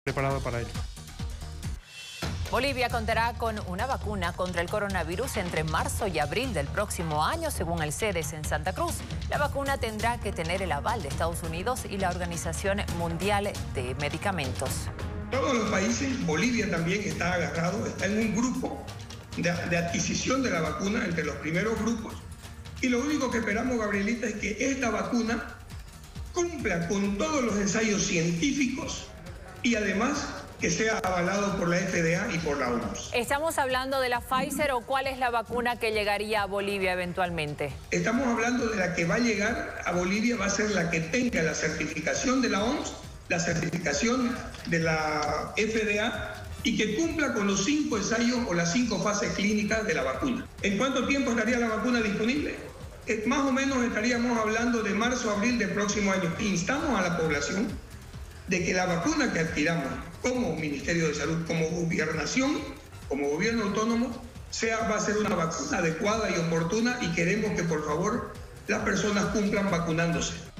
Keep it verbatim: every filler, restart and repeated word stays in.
preparado para ello. Bolivia contará con una vacuna contra el coronavirus entre marzo y abril del próximo año, según el CEDES en Santa Cruz. La vacuna tendrá que tener el aval de Estados Unidos y la Organización Mundial de Medicamentos. Todos los países, Bolivia también está agarrado, está en un grupo de, de adquisición de la vacuna, entre los primeros grupos. Y lo único que esperamos, Gabrielita, es que esta vacuna cumpla con todos los ensayos científicos y además que sea avalado por la F D A y por la O M S. ¿Estamos hablando de la Pfizer o cuál es la vacuna que llegaría a Bolivia eventualmente? Estamos hablando de la que va a llegar a Bolivia, va a ser la que tenga la certificación de la O M S, la certificación de la F D A y que cumpla con los cinco ensayos o las cinco fases clínicas de la vacuna. ¿En cuánto tiempo estaría la vacuna disponible? Eh, más o menos estaríamos hablando de marzo, abril del próximo año. Instamos a la población de que la vacuna que adquiramos como Ministerio de Salud, como gobernación, como gobierno autónomo, sea, va a ser una vacuna adecuada y oportuna y queremos que por favor las personas cumplan vacunándose.